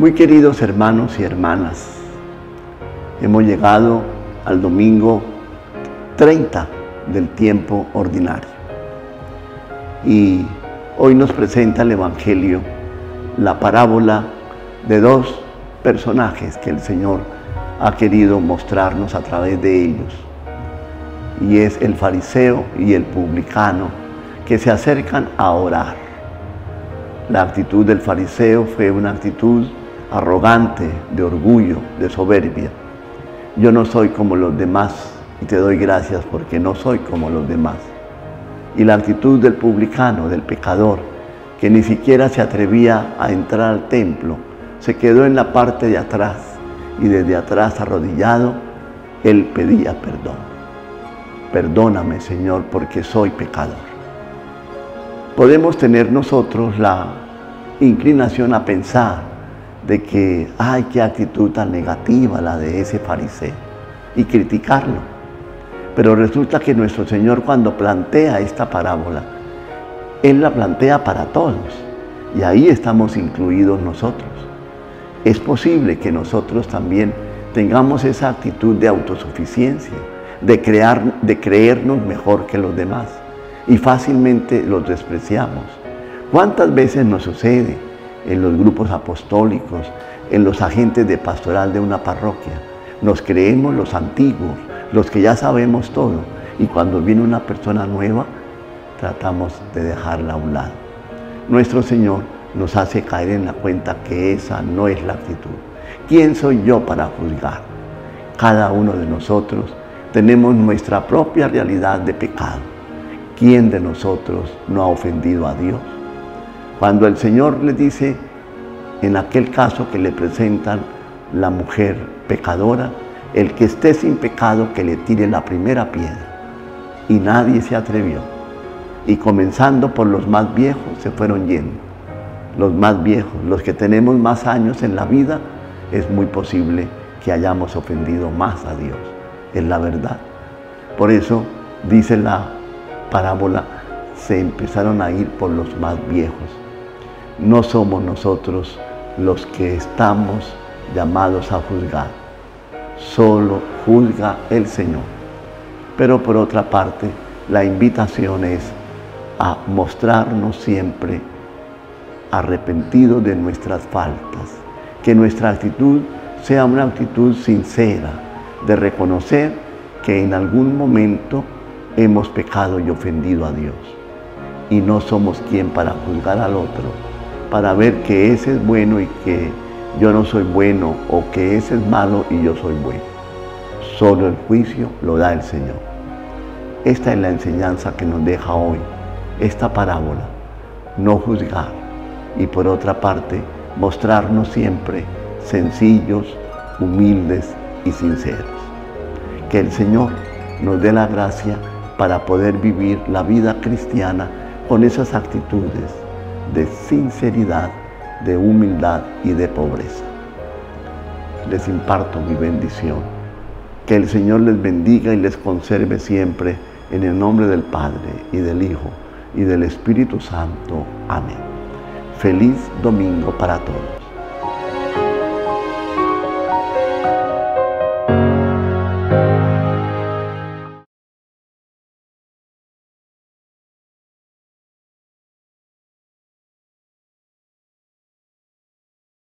Muy queridos hermanos y hermanas, hemos llegado al domingo 30 del tiempo ordinario y hoy nos presenta el Evangelio la parábola de dos personajes que el Señor ha querido mostrarnos a través de ellos, y es el fariseo y el publicano que se acercan a orar. La actitud del fariseo fue una actitud arrogante, de orgullo, de soberbia. Yo no soy como los demás y te doy gracias porque no soy como los demás. Y la actitud del publicano, del pecador, que ni siquiera se atrevía a entrar al templo, se quedó en la parte de atrás y desde atrás arrodillado, él pedía perdón. Perdóname, Señor, porque soy pecador. Podemos tener nosotros la inclinación a pensar de que, ay, qué actitud tan negativa la de ese fariseo, y criticarlo. Pero resulta que nuestro Señor, cuando plantea esta parábola, Él la plantea para todos, y ahí estamos incluidos nosotros. Es posible que nosotros también tengamos esa actitud de autosuficiencia, de creernos mejor que los demás, y fácilmente los despreciamos. ¿Cuántas veces nos sucede en los grupos apostólicos, en los agentes de pastoral de una parroquia? Nos creemos los antiguos, los que ya sabemos todo, y cuando viene una persona nueva, tratamos de dejarla a un lado. Nuestro Señor nos hace caer en la cuenta que esa no es la actitud. ¿Quién soy yo para juzgar? Cada uno de nosotros tenemos nuestra propia realidad de pecado. ¿Quién de nosotros no ha ofendido a Dios? Cuando el Señor le dice, en aquel caso que le presentan la mujer pecadora, el que esté sin pecado que le tire la primera piedra. Y nadie se atrevió. Y comenzando por los más viejos se fueron yendo. Los más viejos, los que tenemos más años en la vida, es muy posible que hayamos ofendido más a Dios. Es la verdad. Por eso dice la parábola, se empezaron a ir por los más viejos. No somos nosotros los que estamos llamados a juzgar, solo juzga el Señor. Pero por otra parte, la invitación es a mostrarnos siempre arrepentidos de nuestras faltas, que nuestra actitud sea una actitud sincera, de reconocer que en algún momento hemos pecado y ofendido a Dios, y no somos quien para juzgar al otro, para ver que ese es bueno y que yo no soy bueno, o que ese es malo y yo soy bueno. Solo el juicio lo da el Señor. Esta es la enseñanza que nos deja hoy esta parábola, no juzgar, y por otra parte, mostrarnos siempre sencillos, humildes y sinceros. Que el Señor nos dé la gracia para poder vivir la vida cristiana con esas actitudes de sinceridad, de humildad y de pobreza. Les imparto mi bendición. Que el Señor les bendiga y les conserve siempre, en el nombre del Padre, y del Hijo, y del Espíritu Santo. Amén. Feliz domingo para todos.